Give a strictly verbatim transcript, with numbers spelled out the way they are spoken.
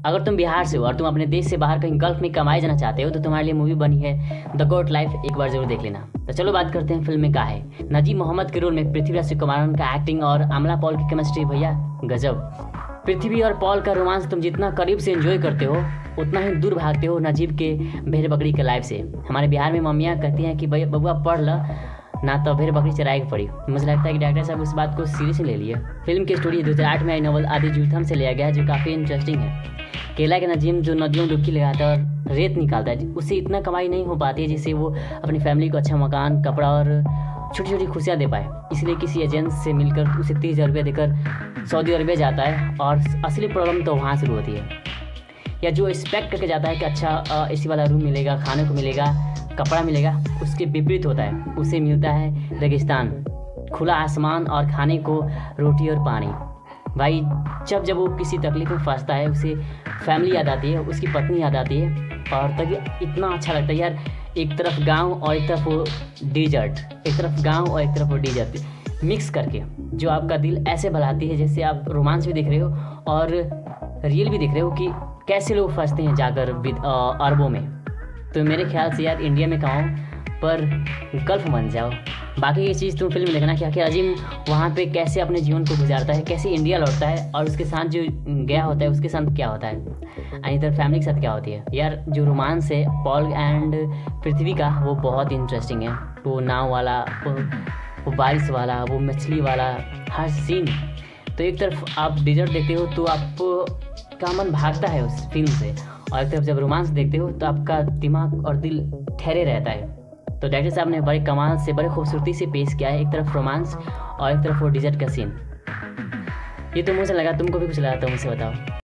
अगर तुम बिहार से हो और तुम अपने देश से बाहर कहीं गल्फ में कमाए जाना चाहते हो तो तुम्हारे लिए मूवी बनी है द गोट लाइफ, एक बार जरूर देख लेना। तो चलो बात करते हैं फिल्म में क्या है। नजीब मोहम्मद के रोल में पृथ्वीराज सुकुमारन का एक्टिंग और आमला पॉल की केमिस्ट्री भैया गजब। पृथ्वी और पॉल का रोमांस तुम जितना करीब से एंजॉय करते हो उतना ही दूर भागते हो नजीब के भेड़ बकरी के लाइफ से। हमारे बिहार में मम्मियाँ कहती हैं कि भाई बबुआ पढ़ ल ना तो भेड़ बकरी चराएगी पड़ी। मुझे लगता है कि डायरेक्टर साहब उस बात को सीरियस ले लिए। फिल्म की स्टोरी दो हज़ार आठ में आई नॉवल आदि जूथम से लिया गया है जो काफ़ी इंटरेस्टिंग है। केला के नजीम जो नदियों में डुबकी लगाता है और रेत निकालता है, उससे इतना कमाई नहीं हो पाती है जिससे वो अपनी फैमिली को अच्छा मकान, कपड़ा और छोटी छोटी खुशियाँ दे पाए। इसलिए किसी एजेंट से मिलकर उसे तीस हज़ार रुपये देकर सऊदी अरबिया जाता है और असली प्रॉब्लम तो वहाँ शुरू होती है। या जो एक्सपेक्ट करके जाता है कि अच्छा एसी वाला रूम मिलेगा, खाने को मिलेगा, कपड़ा मिलेगा, उसके विपरीत होता है। उसे मिलता है रेगिस्तान, खुला आसमान और खाने को रोटी और पानी। भाई जब जब वो किसी तकलीफ में फंसता है उसे फैमिली याद आती है, उसकी पत्नी याद आती है और तभी इतना अच्छा लगता है यार। एक तरफ गांव और एक तरफ वो डिजर्ट, एक तरफ गांव और एक तरफ वो डिजर्ट मिक्स करके जो आपका दिल ऐसे बहलाती है जैसे आप रोमांस भी देख रहे हो और रियल भी देख रहे हो कि कैसे लोग फंसते हैं जाकर अरबों में। तो मेरे ख्याल से यार इंडिया में कमाओ पर गल्फ बन जाओ। बाकी ये चीज़ तुम फिल्म में देखना क्या कि अजीम वहाँ पे कैसे अपने जीवन को गुजारता है, कैसे इंडिया लौटता है और उसके साथ जो गया होता है उसके साथ क्या होता है, और इधर फैमिली के साथ क्या होती है। यार जो रोमांस है पॉल एंड पृथ्वी का वो बहुत इंटरेस्टिंग है। वो नाव वाला, वो, वो बारिश वाला, वो मछली वाला हर सीन। तो एक तरफ आप डिजर्ट देखते हो तो आपका मन भागता है उस फिल्म से, और एक तरफ जब रोमांस देखते हो तो आपका दिमाग और दिल ठहरे रहता है। तो डायरेक्टर साहब ने बड़े कमाल से, बड़े खूबसूरती से पेश किया है। एक तरफ रोमांस और एक तरफ वो डिजर्ट का सीन। ये तो मुझे लगा, तुमको भी कुछ लगा तो मुझसे बताओ।